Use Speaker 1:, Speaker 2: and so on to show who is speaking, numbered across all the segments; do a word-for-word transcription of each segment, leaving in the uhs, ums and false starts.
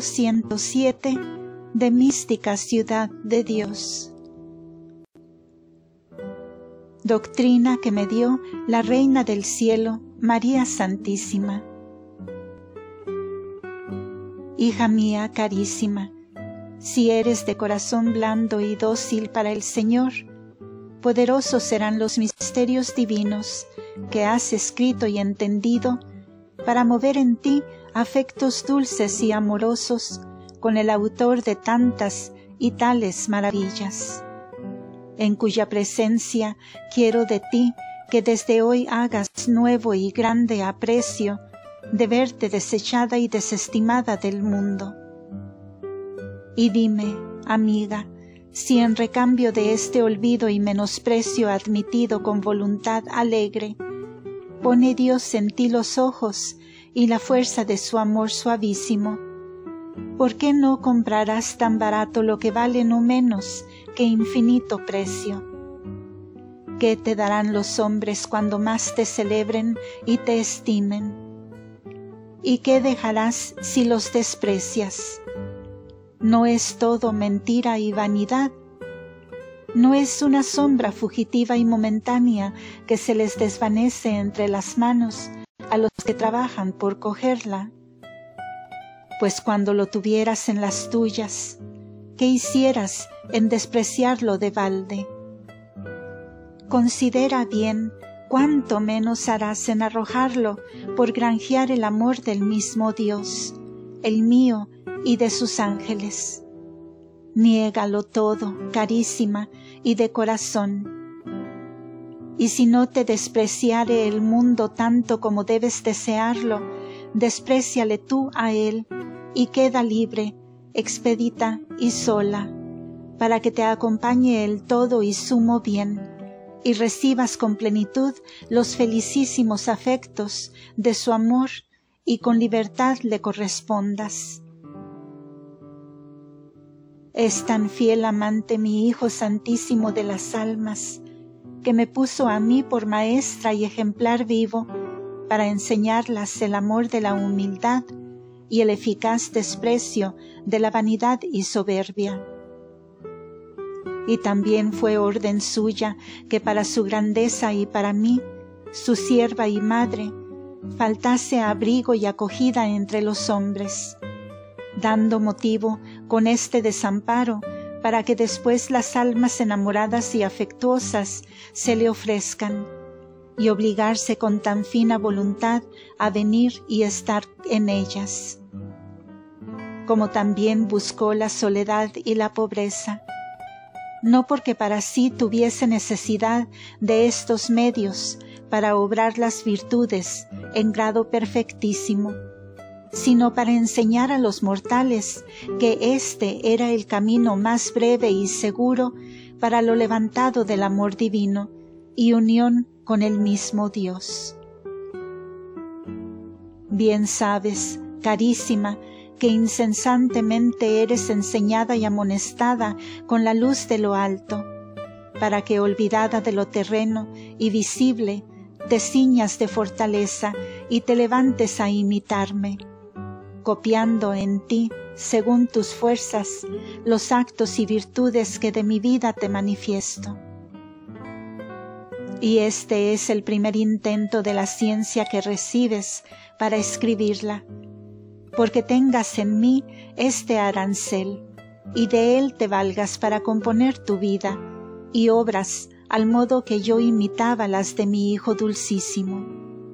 Speaker 1: ciento siete de Mística Ciudad de Dios. Doctrina que me dio la Reina del Cielo, María Santísima. Hija mía carísima, si eres de corazón blando y dócil para el Señor, poderosos serán los misterios divinos que has escrito y entendido para mover en ti afectos dulces y amorosos con el autor de tantas y tales maravillas, en cuya presencia quiero de ti que desde hoy hagas nuevo y grande aprecio de verte desechada y desestimada del mundo. Y dime, amiga, si en recambio de este olvido y menosprecio admitido con voluntad alegre, pone Dios en ti los ojos y la fuerza de su amor suavísimo, ¿por qué no comprarás tan barato lo que vale no menos que infinito precio? ¿Qué te darán los hombres cuando más te celebren y te estimen? ¿Y qué dejarás si los desprecias? ¿No es todo mentira y vanidad? ¿No es una sombra fugitiva y momentánea que se les desvanece entre las manos a los que trabajan por cogerla? Pues cuando lo tuvieras en las tuyas, ¿qué hicieras en despreciarlo de balde? Considera bien cuánto menos harás en arrojarlo por granjear el amor del mismo Dios, el mío y de sus ángeles. Niégalo todo, carísima, y de corazón. Y si no te despreciare el mundo tanto como debes desearlo, despréciale tú a él, y queda libre, expedita y sola, para que te acompañe el todo y sumo bien, y recibas con plenitud los felicísimos afectos de su amor, y con libertad le correspondas. Es tan fiel amante mi Hijo Santísimo de las almas, que me puso a mí por maestra y ejemplar vivo, para enseñarlas el amor de la humildad y el eficaz desprecio de la vanidad y soberbia. Y también fue orden suya que para su grandeza y para mí, su sierva y madre, faltase abrigo y acogida entre los hombres, dando motivo con este desamparo para que después las almas enamoradas y afectuosas se le ofrezcan, y obligarse con tan fina voluntad a venir y estar en ellas. Como también buscó la soledad y la pobreza, no porque para sí tuviese necesidad de estos medios para obrar las virtudes en grado perfectísimo, sino para enseñar a los mortales que éste era el camino más breve y seguro para lo levantado del amor divino y unión con el mismo Dios. Bien sabes, carísima, que incesantemente eres enseñada y amonestada con la luz de lo alto, para que olvidada de lo terreno y visible, te ciñas de fortaleza y te levantes a imitarme, copiando en ti, según tus fuerzas, los actos y virtudes que de mi vida te manifiesto. Y este es el primer intento de la ciencia que recibes para escribirla, porque tengas en mí este arancel, y de él te valgas para componer tu vida, y obras al modo que yo imitaba las de mi Hijo Dulcísimo.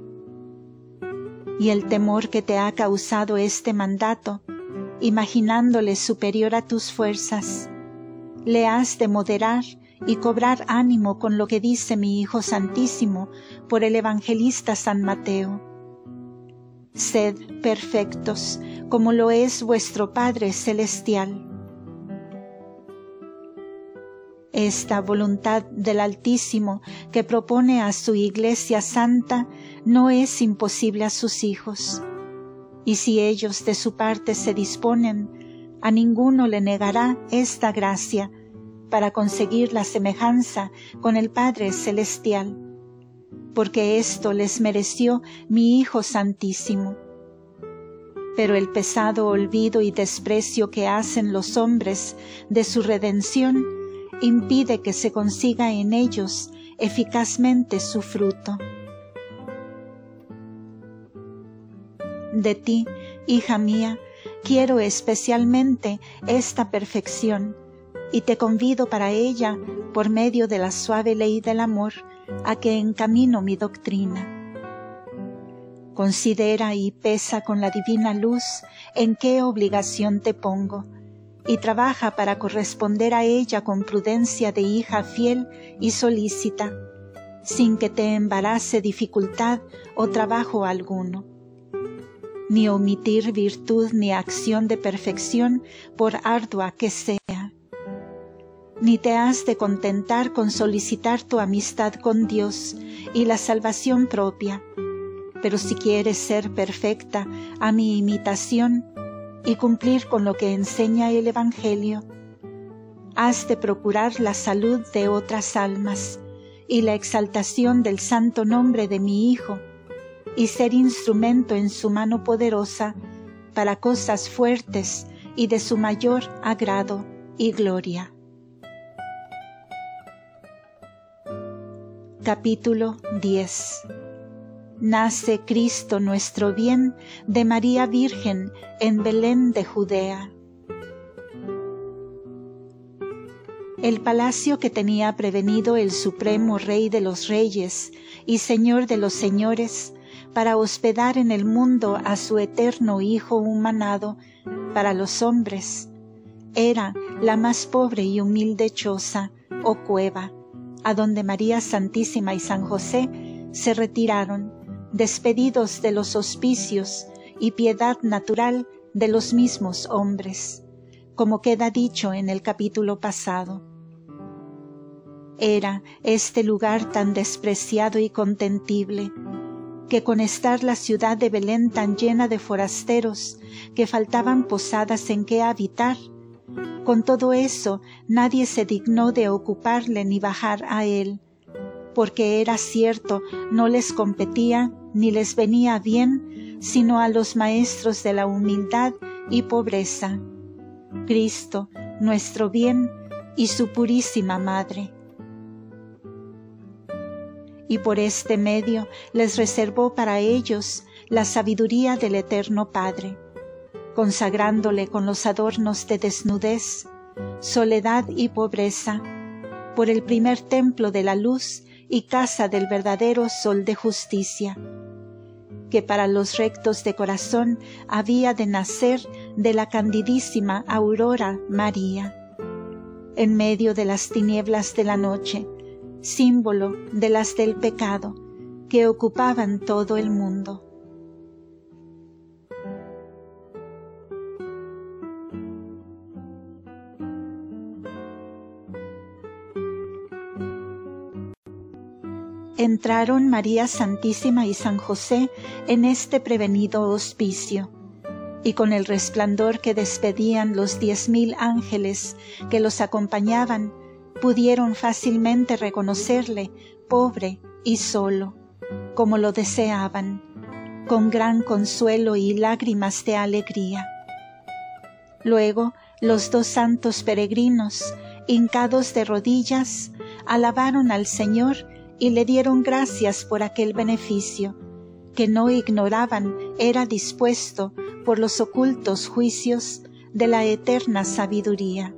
Speaker 1: Y el temor que te ha causado este mandato, imaginándole superior a tus fuerzas, le has de moderar y cobrar ánimo con lo que dice mi Hijo Santísimo por el evangelista San Mateo. Sed perfectos, como lo es vuestro Padre Celestial. Esta voluntad del Altísimo que propone a su Iglesia Santa no es imposible a sus hijos, y si ellos de su parte se disponen, a ninguno le negará esta gracia para conseguir la semejanza con el Padre Celestial, porque esto les mereció mi Hijo Santísimo. pero el pesado olvido y desprecio que hacen los hombres de su redención impide que se consiga en ellos eficazmente su fruto. De ti, hija mía, quiero especialmente esta perfección, y te convido para ella, por medio de la suave ley del amor, a que encamino mi doctrina. Considera y pesa con la divina luz en qué obligación te pongo, y trabaja para corresponder a ella con prudencia de hija fiel y solícita, sin que te embarace dificultad o trabajo alguno, ni omitir virtud ni acción de perfección por ardua que sea. Ni te has de contentar con solicitar tu amistad con Dios y la salvación propia, pero si quieres ser perfecta a mi imitación y cumplir con lo que enseña el Evangelio, has de procurar la salud de otras almas y la exaltación del santo nombre de mi Hijo, y ser instrumento en su mano poderosa para cosas fuertes y de su mayor agrado y gloria. Capítulo diez. Nace Cristo nuestro bien de María Virgen en Belén de Judea. El palacio que tenía prevenido el supremo Rey de los Reyes y Señor de los Señores para hospedar en el mundo a su eterno Hijo humanado para los hombres, era la más pobre y humilde choza o cueva, a donde María Santísima y San José se retiraron, despedidos de los hospicios y piedad natural de los mismos hombres, como queda dicho en el capítulo pasado. Era este lugar tan despreciado y contentible, que con estar la ciudad de Belén tan llena de forasteros que faltaban posadas en que habitar, con todo eso nadie se dignó de ocuparle ni bajar a él, porque era cierto no les competía ni les venía bien, sino a los maestros de la humildad y pobreza, Cristo, nuestro bien, y su purísima Madre. Y por este medio les reservó para ellos la sabiduría del Eterno Padre, consagrándole con los adornos de desnudez, soledad y pobreza, por el primer templo de la luz y casa del verdadero sol de justicia, que para los rectos de corazón había de nacer de la candidísima Aurora María, en medio de las tinieblas de la noche, símbolo de las del pecado que ocupaban todo el mundo. Entraron María Santísima y San José en este prevenido hospicio, y con el resplandor que despedían los diez mil ángeles que los acompañaban, pudieron fácilmente reconocerle pobre y solo, como lo deseaban, con gran consuelo y lágrimas de alegría. Luego los dos santos peregrinos, hincados de rodillas, alabaron al Señor y le dieron gracias por aquel beneficio, que no ignoraban era dispuesto por los ocultos juicios de la eterna sabiduría.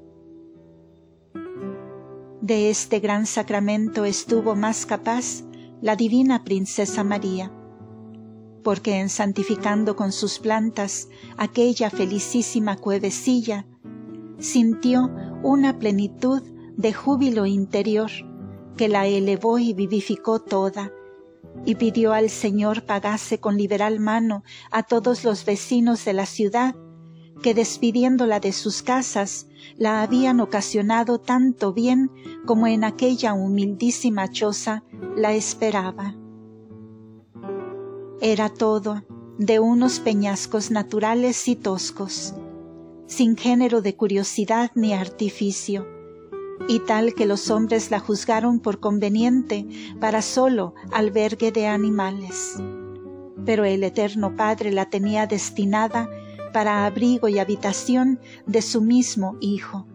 Speaker 1: De este gran sacramento estuvo más capaz la divina Princesa María, porque en santificando con sus plantas aquella felicísima cuevecilla, sintió una plenitud de júbilo interior que la elevó y vivificó toda, y pidió al Señor pagase con liberal mano a todos los vecinos de la ciudad, que despidiéndola de sus casas, la habían ocasionado tanto bien como en aquella humildísima choza la esperaba. Era todo de unos peñascos naturales y toscos, sin género de curiosidad ni artificio, y tal que los hombres la juzgaron por conveniente para solo albergue de animales. pero el Eterno Padre la tenía destinada para abrigo y habitación de su mismo Hijo.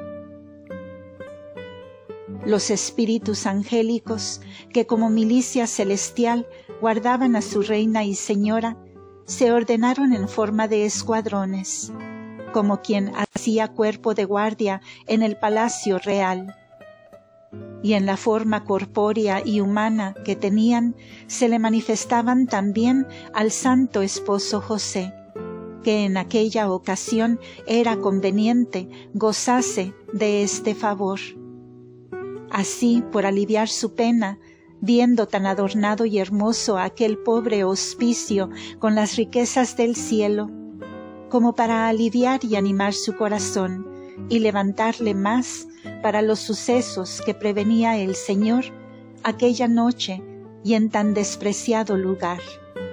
Speaker 1: Los espíritus angélicos, que como milicia celestial guardaban a su Reina y Señora, se ordenaron en forma de escuadrones, como quien hacía cuerpo de guardia en el palacio real. Y en la forma corpórea y humana que tenían, se le manifestaban también al santo esposo José, que en aquella ocasión era conveniente gozase de este favor. Así, por aliviar su pena, viendo tan adornado y hermoso aquel pobre hospicio con las riquezas del cielo, como para aliviar y animar su corazón y levantarle más para los sucesos que prevenía el Señor aquella noche y en tan despreciado lugar.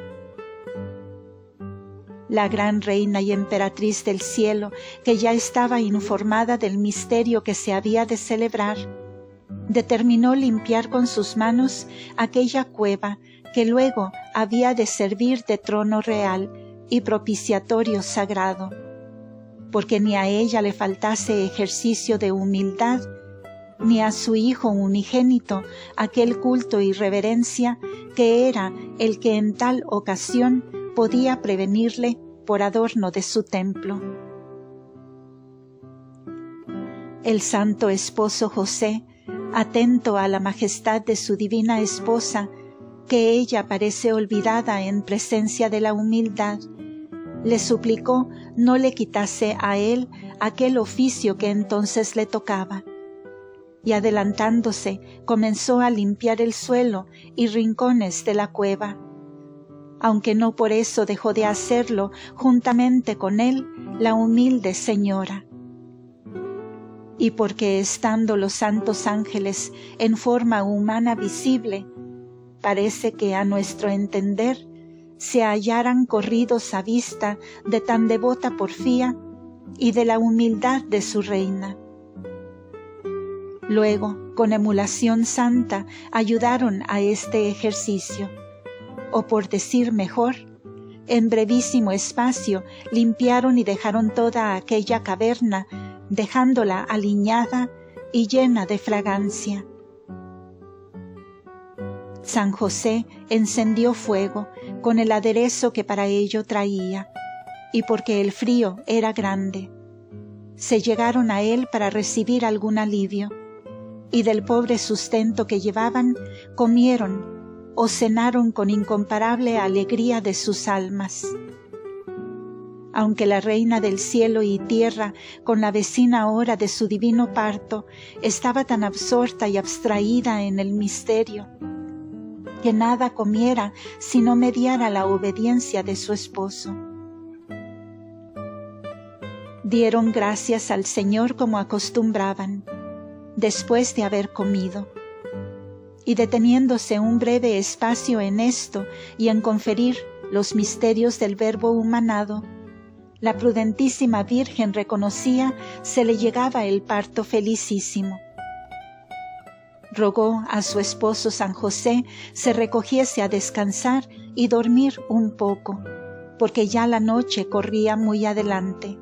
Speaker 1: La gran reina y emperatriz del cielo, que ya estaba informada del misterio que se había de celebrar, determinó limpiar con sus manos aquella cueva que luego había de servir de trono real y propiciatorio sagrado, porque ni a ella le faltase ejercicio de humildad, ni a su Hijo unigénito aquel culto y reverencia que era el que en tal ocasión podía prevenirle por adorno de su templo. El santo esposo José, atento a la majestad de su divina esposa, que ella parece olvidada en presencia de la humildad, le suplicó no le quitase a él aquel oficio que entonces le tocaba, y adelantándose comenzó a limpiar el suelo y rincones de la cueva, aunque no por eso dejó de hacerlo juntamente con él la humilde señora. Y porque estando los santos ángeles en forma humana visible, parece que a nuestro entender se hallaran corridos a vista de tan devota porfía y de la humildad de su reina. Luego, con emulación santa, ayudaron a este ejercicio, o por decir mejor, en brevísimo espacio limpiaron y dejaron toda aquella caverna, dejándola aliñada y llena de fragancia. San José encendió fuego con el aderezo que para ello traía, y porque el frío era grande, se llegaron a él para recibir algún alivio, y del pobre sustento que llevaban comieron o cenaron con incomparable alegría de sus almas. Aunque la reina del cielo y tierra, con la vecina hora de su divino parto, estaba tan absorta y abstraída en el misterio, que nada comiera si no mediara la obediencia de su esposo. Dieron gracias al Señor como acostumbraban, después de haber comido, y deteniéndose un breve espacio en esto y en conferir los misterios del Verbo humanado, la prudentísima Virgen reconocía se le llegaba el parto felicísimo. Rogó a su esposo San José se recogiese a descansar y dormir un poco, porque ya la noche corría muy adelante.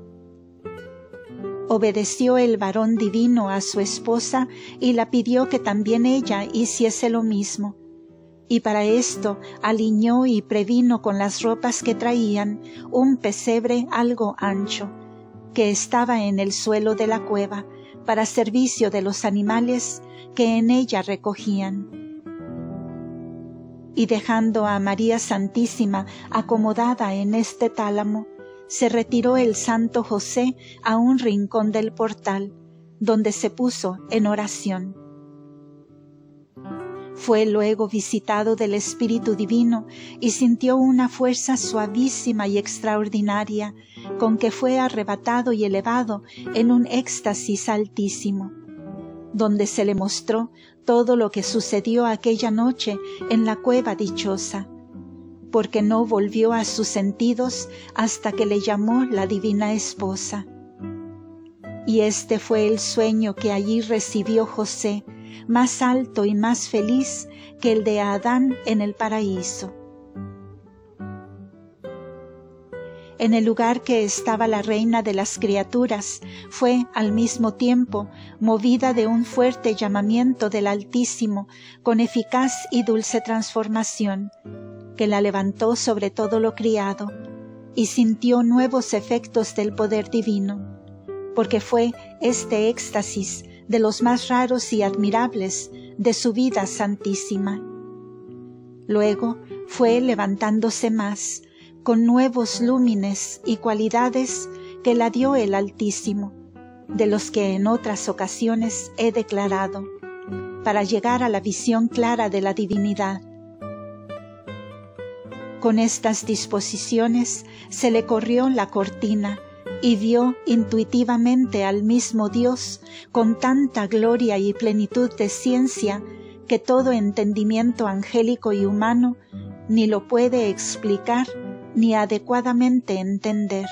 Speaker 1: Obedeció el varón divino a su esposa y la pidió que también ella hiciese lo mismo, y para esto aliñó y previno con las ropas que traían un pesebre algo ancho, que estaba en el suelo de la cueva, para servicio de los animales que en ella recogían. Y dejando a María Santísima acomodada en este tálamo, se retiró el santo José a un rincón del portal, donde se puso en oración. Fue luego visitado del Espíritu Divino y sintió una fuerza suavísima y extraordinaria, con que fue arrebatado y elevado en un éxtasis altísimo, donde se le mostró todo lo que sucedió aquella noche en la cueva dichosa, porque no volvió a sus sentidos hasta que le llamó la divina esposa. Y este fue el sueño que allí recibió José, más alto y más feliz que el de Adán en el paraíso. en el lugar que estaba la reina de las criaturas, fue al mismo tiempo movida de un fuerte llamamiento del Altísimo, con eficaz y dulce transformación, que la levantó sobre todo lo criado, y sintió nuevos efectos del poder divino, porque fue este éxtasis de los más raros y admirables de su vida santísima. Luego fue levantándose más, con nuevos lúmines y cualidades que la dio el Altísimo, de los que en otras ocasiones he declarado, para llegar a la visión clara de la divinidad. Con estas disposiciones se le corrió la cortina y vio intuitivamente al mismo Dios con tanta gloria y plenitud de ciencia que todo entendimiento angélico y humano ni lo puede explicar ni adecuadamente entender.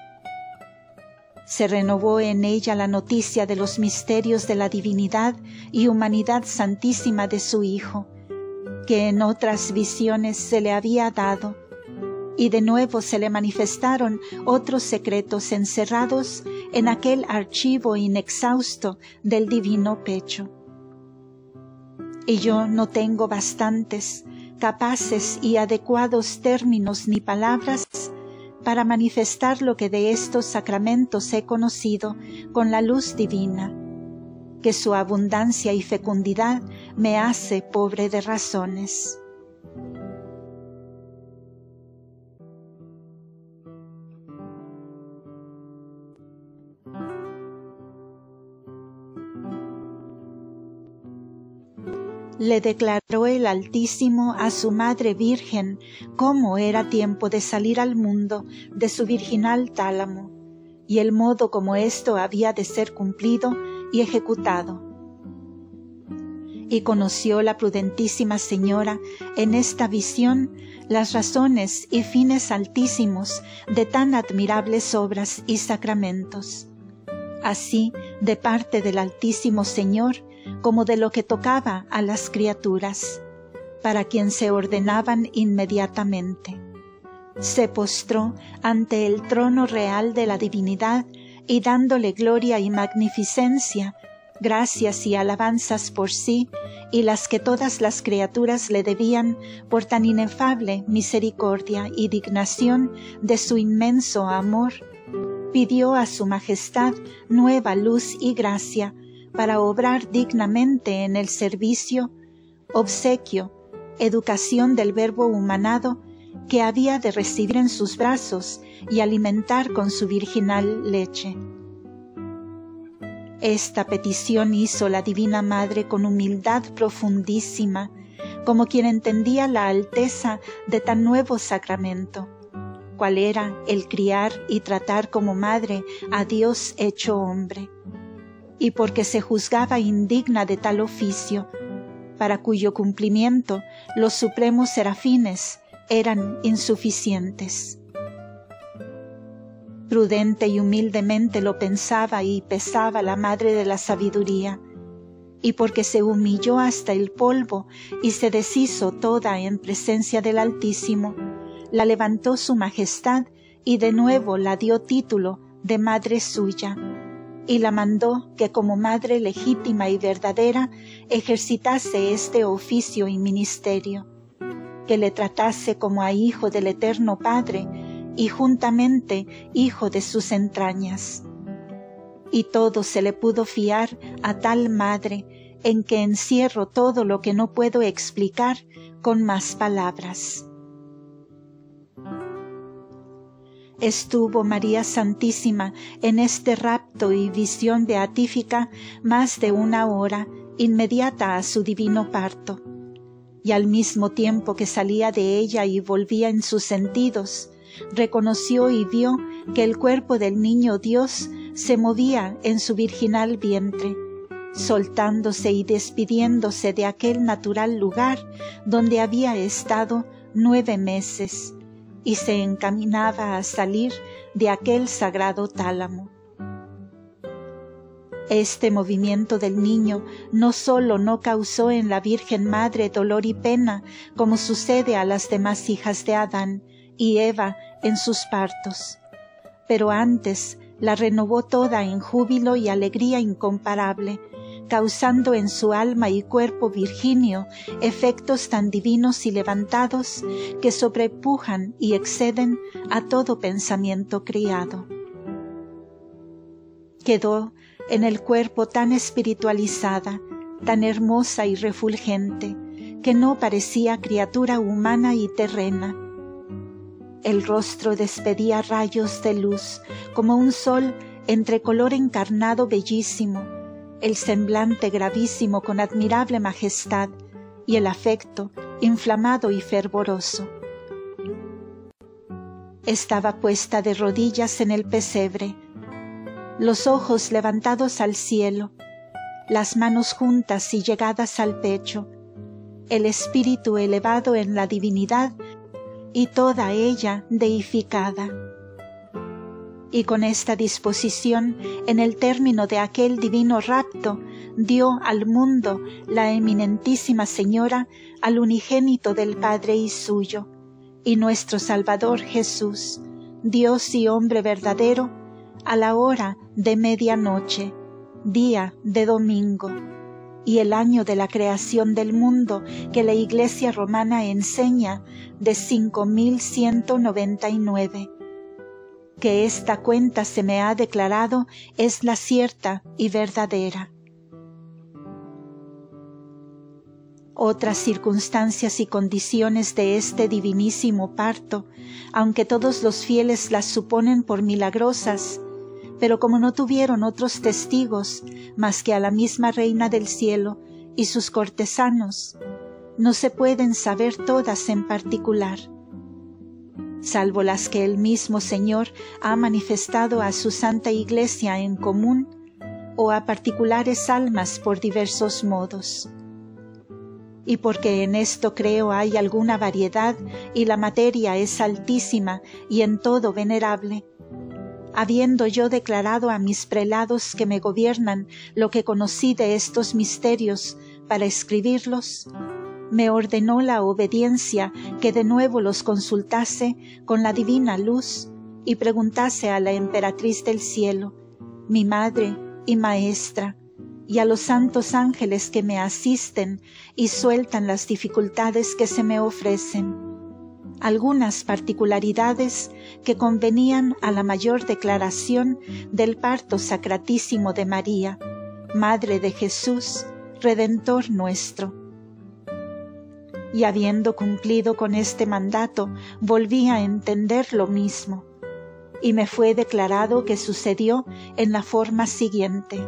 Speaker 1: Se renovó en ella la noticia de los misterios de la divinidad y humanidad santísima de su Hijo, que en otras visiones se le había dado, y de nuevo se le manifestaron otros secretos encerrados en aquel archivo inexhausto del divino pecho. Y yo no tengo bastantes, capaces y adecuados términos ni palabras para manifestar lo que de estos sacramentos he conocido con la luz divina, que su abundancia y fecundidad me hace pobre de razones. Le declaró el Altísimo a su Madre Virgen cómo era tiempo de salir al mundo de su virginal tálamo, y el modo como esto había de ser cumplido y ejecutado. Y conoció la prudentísima Señora en esta visión las razones y fines altísimos de tan admirables obras y sacramentos. Así, de parte del Altísimo Señor, como de lo que tocaba a las criaturas, para quien se ordenaban inmediatamente. Se postró ante el trono real de la divinidad y dándole gloria y magnificencia, gracias y alabanzas por sí y las que todas las criaturas le debían por tan inefable misericordia y dignación de su inmenso amor, pidió a su majestad nueva luz y gracia para obrar dignamente en el servicio, obsequio, educación del Verbo humanado que había de recibir en sus brazos y alimentar con su virginal leche. Esta petición hizo la Divina Madre con humildad profundísima, como quien entendía la alteza de tan nuevo sacramento, cual era el criar y tratar como madre a Dios hecho hombre, y porque se juzgaba indigna de tal oficio, para cuyo cumplimiento los supremos serafines eran insuficientes. Prudente y humildemente lo pensaba y pesaba la Madre de la Sabiduría, y porque se humilló hasta el polvo y se deshizo toda en presencia del Altísimo, la levantó su majestad y de nuevo la dio título de madre suya, y la mandó que como madre legítima y verdadera ejercitase este oficio y ministerio, que le tratase como a hijo del Eterno Padre y juntamente hijo de sus entrañas. Y todo se le pudo fiar a tal madre, en que encierro todo lo que no puedo explicar con más palabras. Estuvo María Santísima en este rapto y visión beatífica más de una hora inmediata a su divino parto, y al mismo tiempo que salía de ella y volvía en sus sentidos, reconoció y vio que el cuerpo del niño Dios se movía en su virginal vientre, soltándose y despidiéndose de aquel natural lugar donde había estado nueve meses, y se encaminaba a salir de aquel sagrado tálamo. Este movimiento del niño no sólo no causó en la Virgen Madre dolor y pena, como sucede a las demás hijas de Adán y Eva en sus partos, pero antes la renovó toda en júbilo y alegría incomparable, causando en su alma y cuerpo virginio efectos tan divinos y levantados que sobrepujan y exceden a todo pensamiento criado. Quedó en el cuerpo tan espiritualizada, tan hermosa y refulgente, que no parecía criatura humana y terrena. El rostro despedía rayos de luz, como un sol entre color encarnado bellísimo, el semblante gravísimo con admirable majestad, y el afecto inflamado y fervoroso. Estaba puesta de rodillas en el pesebre, los ojos levantados al cielo, las manos juntas y llegadas al pecho, el espíritu elevado en la divinidad y toda ella deificada. Y con esta disposición, en el término de aquel divino rapto, dio al mundo la eminentísima Señora al unigénito del Padre y suyo, y nuestro Salvador Jesús, Dios y hombre verdadero, a la hora de medianoche, día de domingo, y el año de la creación del mundo que la Iglesia romana enseña de cinco mil ciento noventa y nueve. Que esta cuenta se me ha declarado es la cierta y verdadera. Otras circunstancias y condiciones de este divinísimo parto, aunque todos los fieles las suponen por milagrosas, pero como no tuvieron otros testigos más que a la misma Reina del Cielo y sus cortesanos, no se pueden saber todas en particular, salvo las que el mismo Señor ha manifestado a su Santa Iglesia en común o a particulares almas por diversos modos. Y porque en esto creo hay alguna variedad y la materia es altísima y en todo venerable, habiendo yo declarado a mis prelados que me gobiernan lo que conocí de estos misterios para escribirlos, me ordenó la obediencia que de nuevo los consultase con la divina luz y preguntase a la emperatriz del cielo, mi madre y maestra, y a los santos ángeles que me asisten y sueltan las dificultades que se me ofrecen, algunas particularidades que convenían a la mayor declaración del parto sacratísimo de María, Madre de Jesús, Redentor nuestro. Y habiendo cumplido con este mandato, volví a entender lo mismo, y me fue declarado que sucedió en la forma siguiente.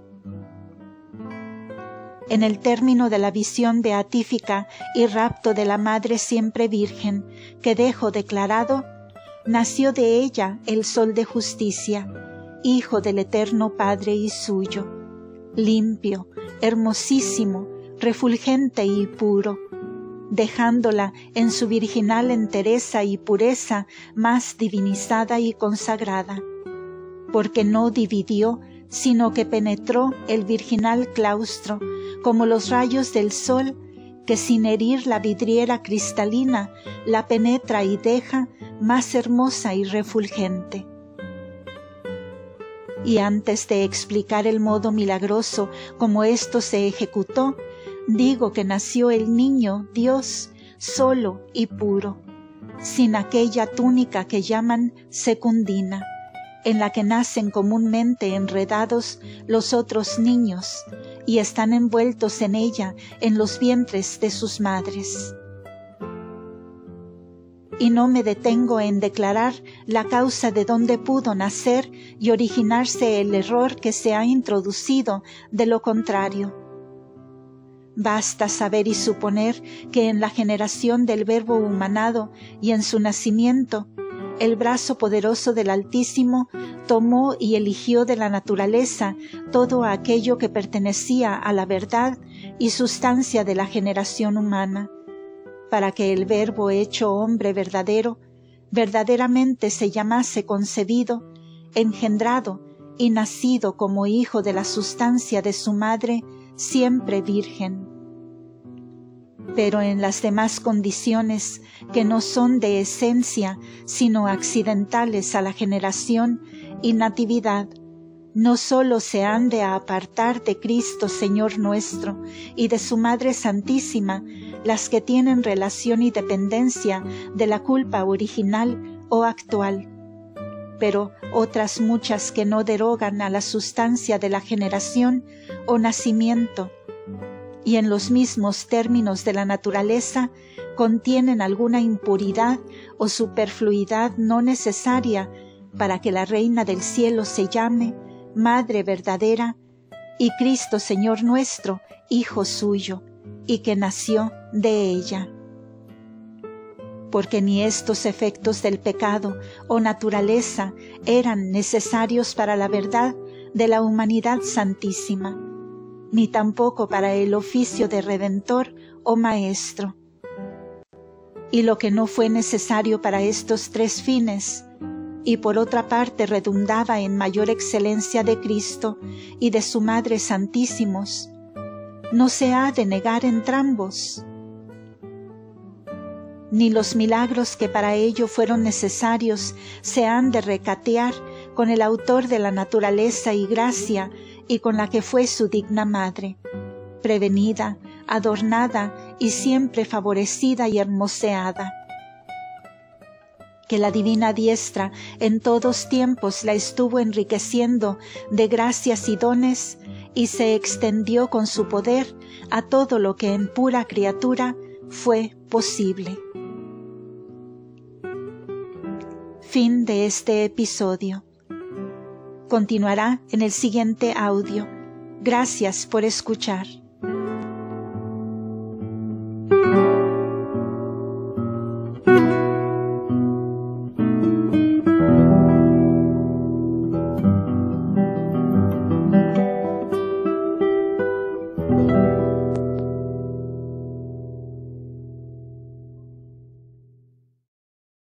Speaker 1: En el término de la visión beatífica y rapto de la Madre siempre Virgen, que dejo declarado, nació de ella el Sol de Justicia, Hijo del Eterno Padre y suyo, limpio, hermosísimo, refulgente y puro, dejándola en su virginal entereza y pureza más divinizada y consagrada, porque no dividió, sino que penetró el virginal claustro, como los rayos del sol, que sin herir la vidriera cristalina, la penetra y deja más hermosa y refulgente. Y antes de explicar el modo milagroso como esto se ejecutó, digo que nació el niño Dios solo y puro, sin aquella túnica que llaman secundina, en la que nacen comúnmente enredados los otros niños y están envueltos en ella en los vientres de sus madres. Y no me detengo en declarar la causa de donde pudo nacer y originarse el error que se ha introducido de lo contrario. Basta saber y suponer que en la generación del Verbo humanado y en su nacimiento, el brazo poderoso del Altísimo tomó y eligió de la naturaleza todo aquello que pertenecía a la verdad y sustancia de la generación humana, para que el Verbo hecho hombre verdadero, verdaderamente se llamase concebido, engendrado y nacido como hijo de la sustancia de su madre, siempre virgen. pero en las demás condiciones que no son de esencia, sino accidentales a la generación y natividad, no sólo se han de apartar de Cristo Señor nuestro y de su Madre Santísima las que tienen relación y dependencia de la culpa original o actual, pero otras muchas que no derogan a la sustancia de la generación o nacimiento, y en los mismos términos de la naturaleza contienen alguna impuridad o superfluidad no necesaria para que la Reina del Cielo se llame Madre verdadera y Cristo Señor nuestro, Hijo suyo, y que nació de ella. Porque ni estos efectos del pecado o naturaleza eran necesarios para la verdad de la humanidad santísima, ni tampoco para el oficio de Redentor o Maestro. Y lo que no fue necesario para estos tres fines, y por otra parte redundaba en mayor excelencia de Cristo y de su Madre Santísimos, no se ha de negar entrambos. Ni los milagros que para ello fueron necesarios se han de recatear con el autor de la naturaleza y gracia y con la que fue su digna madre, prevenida, adornada y siempre favorecida y hermoseada. Que la divina diestra en todos tiempos la estuvo enriqueciendo de gracias y dones y se extendió con su poder a todo lo que en pura criatura fue posible. Fin de este episodio. Continuará en el siguiente audio. Gracias por escuchar.
Speaker 2: Thank you.